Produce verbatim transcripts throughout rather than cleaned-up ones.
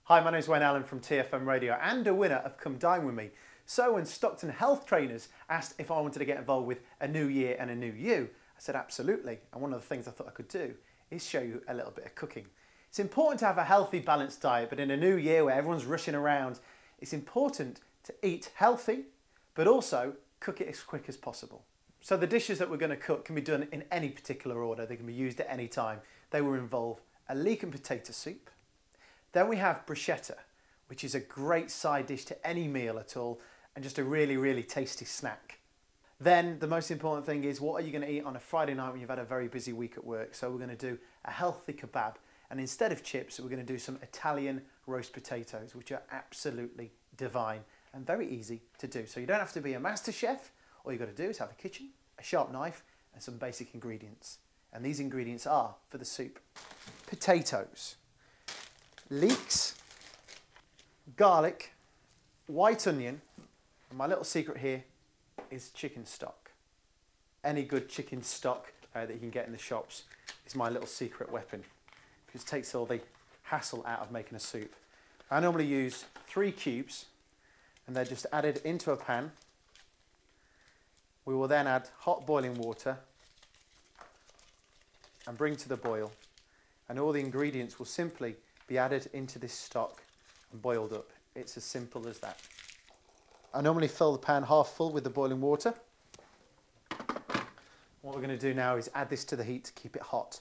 Hi, my name's Wayne Allen from T F M Radio and a winner of Come Dine With Me. So when Stockton health trainers asked if I wanted to get involved with a new year and a new you, I said absolutely. And one of the things I thought I could do is show you a little bit of cooking. It's important to have a healthy, balanced diet, but in a new year where everyone's rushing around, it's important to eat healthy, but also cook it as quick as possible. So the dishes that we're going to cook can be done in any particular order. They can be used at any time. They will involve a leek and potato soup. Then we have bruschetta, which is a great side dish to any meal at all, and just a really, really tasty snack. Then the most important thing is, what are you going to eat on a Friday night when you've had a very busy week at work? So we're going to do a healthy kebab, and instead of chips, we're going to do some Italian roast potatoes, which are absolutely divine and very easy to do. So you don't have to be a master chef. All you've got to do is have a kitchen, a sharp knife, and some basic ingredients. And these ingredients are, for the soup, potatoes, leeks, garlic, white onion, and my little secret here is chicken stock. Any good chicken stock uh, that you can get in the shops is my little secret weapon, because it takes all the hassle out of making a soup. I normally use three cubes, and they're just added into a pan. We will then add hot boiling water and bring to the boil, and all the ingredients will simply be added into this stock and boiled up. It's as simple as that. I normally fill the pan half full with the boiling water. What we're going to do now is add this to the heat to keep it hot.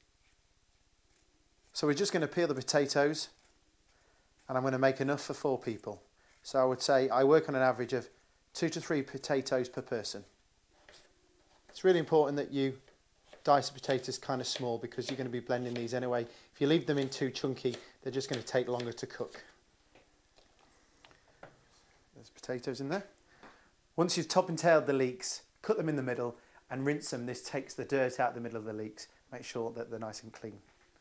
So we're just going to peel the potatoes, and I'm going to make enough for four people. So I would say I work on an average of two to three potatoes per person. It's really important that you dice the potatoes kind of small, because you're going to be blending these anyway. If you leave them in too chunky, they're just going to take longer to cook. There's potatoes in there. Once you've top and tailed the leeks, cut them in the middle and rinse them. This takes the dirt out of the middle of the leeks. Make sure that they're nice and clean.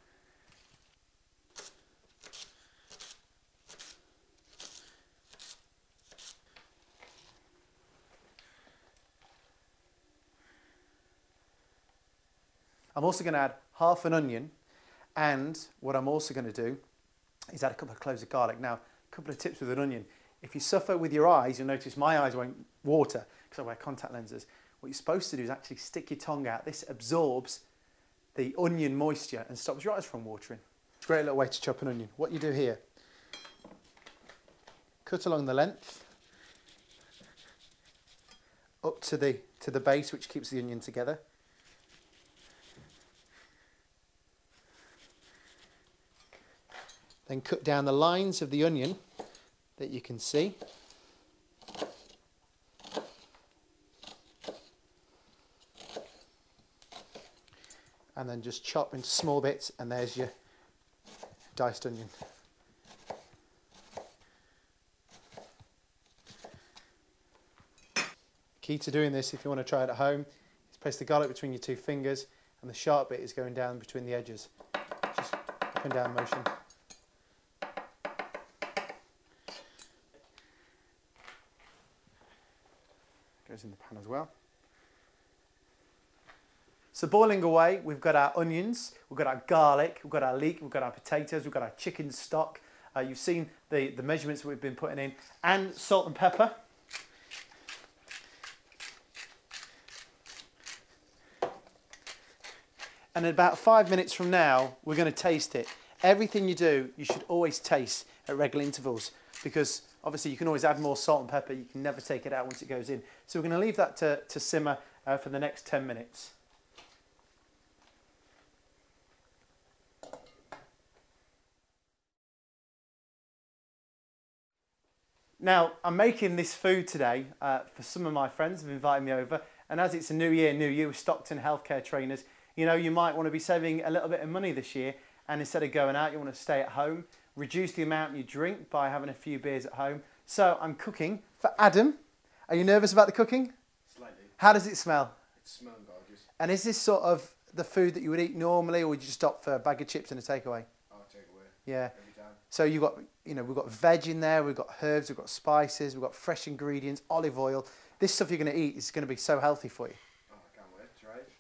I'm also going to add half an onion, and what I'm also going to do is add a couple of cloves of garlic. Now, a couple of tips with an onion. If you suffer with your eyes, you'll notice my eyes won't water because I wear contact lenses. What you're supposed to do is actually stick your tongue out. This absorbs the onion moisture and stops your eyes from watering. It's a great little way to chop an onion. What you do here, cut along the length up to the, to the base, which keeps the onion together. Then cut down the lines of the onion that you can see. And then just chop into small bits, and there's your diced onion. Key to doing this, if you want to try it at home, is place the garlic between your two fingers, and the sharp bit is going down between the edges. Just up and down motion. Goes in the pan as well. So boiling away, we've got our onions, we've got our garlic, we've got our leek, we've got our potatoes, we've got our chicken stock. Uh, you've seen the, the measurements that we've been putting in, and salt and pepper. And in about five minutes from now, we're going to taste it. Everything you do, you should always taste at regular intervals, because obviously you can always add more salt and pepper. You can never take it out once it goes in. So we're going to leave that to, to simmer uh, for the next ten minutes. Now, I'm making this food today uh, for some of my friends who've invited me over. And as it's a new year, new year with Stockton healthcare trainers, you know, you might want to be saving a little bit of money this year. And instead of going out, you want to stay at home. Reduce the amount you drink by having a few beers at home. So I'm cooking for Adam. Are you nervous about the cooking? Slightly. How does it smell? It's smelling gorgeous. And is this sort of the food that you would eat normally, or would you just stop for a bag of chips and a takeaway? I'll take away. Yeah. Every time. So you've got, you know, we've got veg in there, we've got herbs, we've got spices, we've got fresh ingredients, olive oil. This stuff you're going to eat is going to be so healthy for you. Oh, I can't wait to try it.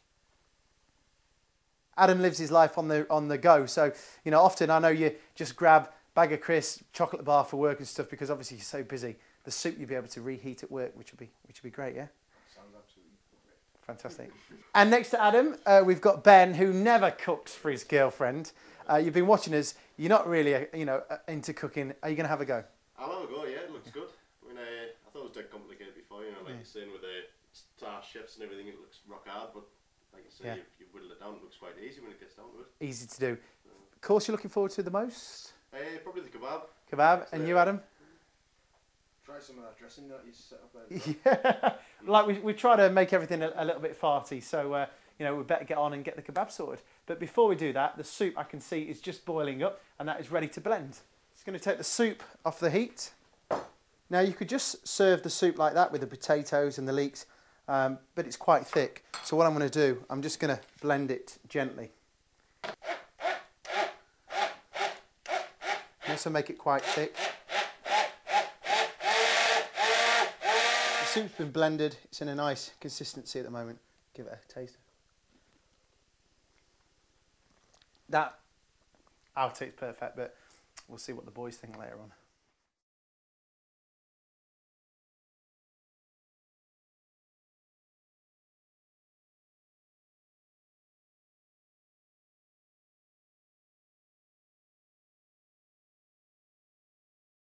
Adam lives his life on the on the go, so you know often I know you just grab bag of crisps, chocolate bar for work and stuff, because obviously you're so busy. The soup you'll be able to reheat at work, which would be which would be great, yeah? Sounds absolutely great. Fantastic. And next to Adam, uh, we've got Ben, who never cooks for his girlfriend. Uh, you've been watching us. You're not really, uh, you know, uh, into cooking. Are you going to have a go? I'll have a go, yeah, it looks good. I mean, uh, I thought it was dead complicated before, you know, like Yeah. you're saying with the star chefs and everything, it looks rock hard, but like you say, Yeah. if you whittle it down, it looks quite easy when it gets down to it. Easy to do. Course you're looking forward to the most? Uh, probably the kebab. Kebab. And you, Adam? Try some of that dressing that you set up there. Yeah. Like we we try to make everything a, a little bit farty, so uh, you know we better get on and get the kebab sorted. But before we do that, the soup I can see is just boiling up, and that is ready to blend. Just going to take the soup off the heat. Now you could just serve the soup like that with the potatoes and the leeks, um, but it's quite thick. So what I'm going to do, I'm just going to blend it gently. Also make it quite thick. The soup's been blended. It's in a nice consistency at the moment. Give it a taste. That, I would say it's perfect, but we'll see what the boys think later on.